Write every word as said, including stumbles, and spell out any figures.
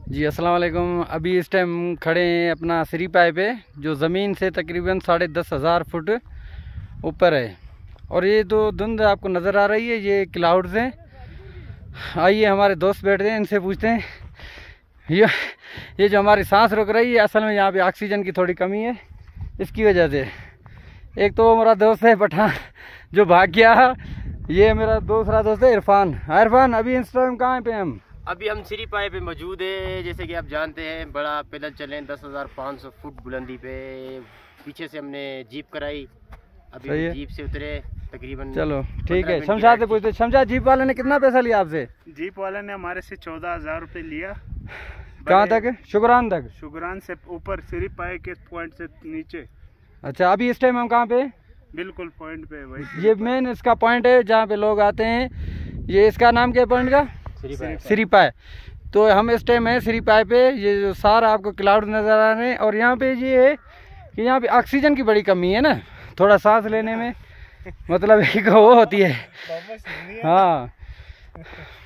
जी अस्सलाम वालेकुम। अभी इस टाइम खड़े हैं अपना सिरी पाए पे, जो ज़मीन से तकरीबन साढ़े दस हज़ार फुट ऊपर है। और ये जो धुंध आपको नज़र आ रही है ये क्लाउड्स हैं। आइए हमारे दोस्त बैठते हैं, इनसे पूछते हैं। ये ये जो हमारी सांस रुक रही है, असल में यहाँ पे ऑक्सीजन की थोड़ी कमी है, इसकी वजह से। एक तो वो मेरा दोस्त है पठान जो भाग गया, ये मेरा दूसरा दोस्त है इरफान। इरफान, अभी इस टाइम कहाँ पे हम? अभी हम सिरी पाए पे मौजूद है। जैसे कि आप जानते हैं, बड़ा पैदल चले दस हज़ार पाँच सौ फुट बुलंदी पे। पीछे से हमने जीप कराई, अभी जीप से उतरे तकरीबन। चलो ठीक है। शमशाद से पूछते, शमशाद जीप वाले ने कितना पैसा लिया आपसे? जीप वाले ने हमारे से चौदह हजार रुपये लिया। कहाँ तक? शुगरान तक? शुगरान से ऊपर, सिरी पाए के पॉइंट से नीचे। अच्छा, अभी इस टाइम हम कहाँ पे? बिल्कुल पॉइंट पे भाई। ये मेन इसका पॉइंट है जहाँ पे लोग आते हैं। ये इसका नाम क्या है पॉइंट का? सिरी पाए। तो हम इस टाइम है सिरी पाए पे। ये जो सारा आपको क्लाउड नज़र आ रहे हैं, और यहाँ पे ये है कि यहाँ पे ऑक्सीजन की बड़ी कमी है ना, थोड़ा सांस लेने में मतलब एक वो होती है। हाँ